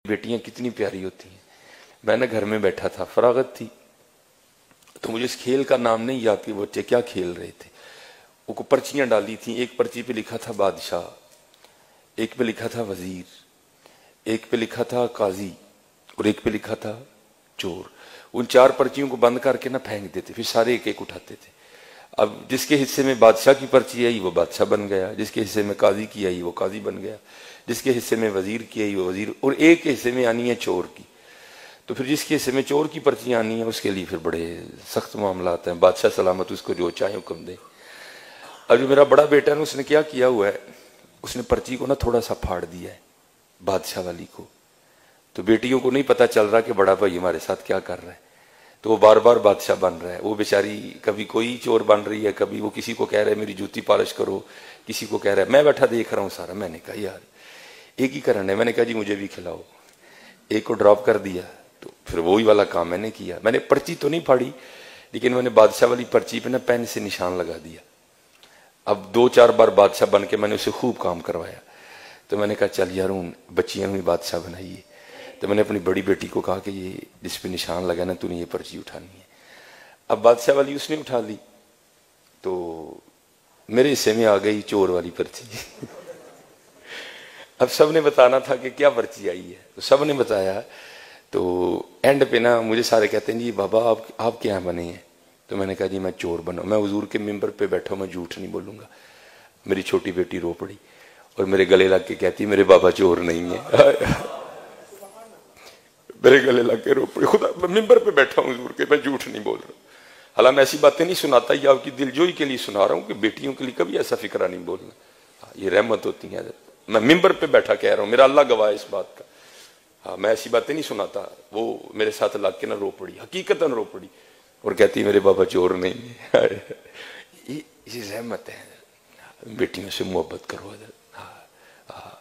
बेटियां कितनी प्यारी होती हैं। मैं ना घर में बैठा था, फरागत थी, तो मुझे इस खेल का नाम नहीं याद कि बच्चे क्या खेल रहे थे। वो पर्चियां डाली थी, एक पर्ची पे लिखा था बादशाह, एक पे लिखा था वजीर, एक पे लिखा था काजी और एक पे लिखा था चोर। उन 4 पर्चियों को बंद करके ना फेंक देते, फिर सारे एक एक उठाते थे। अब जिसके हिस्से में बादशाह की पर्ची आई वो बादशाह बन गया, जिसके हिस्से में काजी की आई वो काजी बन गया, जिसके हिस्से में वजीर की आई वो वजीर, और एक हिस्से में आनी है चोर की। तो फिर जिसके हिस्से में चोर की पर्ची आनी है उसके लिए फिर बड़े सख्त मामला आते हैं। बादशाह सलामत उसको जो चाहे हुक्म दे। अब जो मेरा बड़ा बेटा है उसने क्या किया हुआ है, उसने पर्ची को ना थोड़ा सा फाड़ दिया है बादशाह वाली को। तो बेटियों को नहीं पता चल रहा कि बड़ा भाई हमारे साथ क्या कर रहा है, तो वो बार बार बादशाह बन रहा है। वो बेचारी कभी कोई चोर बन रही है, कभी वो किसी को कह रहा है मेरी जूती पॉलिश करो, किसी को कह रहा है। मैं बैठा देख रहा हूँ सारा। मैंने कहा यार एक ही करना है। मैंने कहा जी मुझे भी खिलाओ। एक को ड्रॉप कर दिया, तो फिर वही वाला काम मैंने किया। मैंने पर्ची तो नहीं फाड़ी, लेकिन मैंने बादशाह वाली पर्ची पे ना पेन से निशान लगा दिया। अब 2-4 बार बादशाह बन के मैंने उसे खूब काम करवाया। तो मैंने कहा चल यार उन बच्चियां हुई बादशाह बनाइए। तो मैंने अपनी बड़ी बेटी को कहा कि ये जिस पे निशान लगा ना तूने ये पर्ची उठानी है। अब बादशाह वाली उसने उठा ली, तो मेरे हिस्से में आ गई चोर वाली पर्ची। अब सबने बताना था कि क्या पर्ची आई है, तो सबने बताया। तो एंड पे ना मुझे सारे कहते हैं जी बाबा आप क्या बने हैं। तो मैंने कहा जी मैं चोर बना, मैं हुजूर के मिंबर पे बैठा हूं, मैं झूठ नहीं बोलूंगा। मेरी छोटी बेटी रो पड़ी और मेरे गले लग के कहती मेरे बाबा चोर नहीं है। मेरे गले लग के रो पड़ी। खुदा मिंबर पे बैठा हूं हुजूर के, मैं झूठ नहीं बोल रहा। हालांकि मैं ऐसी बातें नहीं सुनाता, ये आपकी दिलजोई के लिए सुना रहा हूं कि बेटियों के लिए कभी ऐसा फिक्रा नहीं बोलना। ये रहमत होती है। मैं मिंबर पे बैठा कह रहा हूं, मेरा अल्लाह गवाह है इस बात का। हाँ मैं ऐसी बातें नहीं सुनाता। वो मेरे साथ लग के ना रो पड़ी, हकीकतन रो पड़ी, और कहती मेरे बाबा चोर नहीं है। ये रहमत है। बेटियों से मोहब्बत करो। हाँ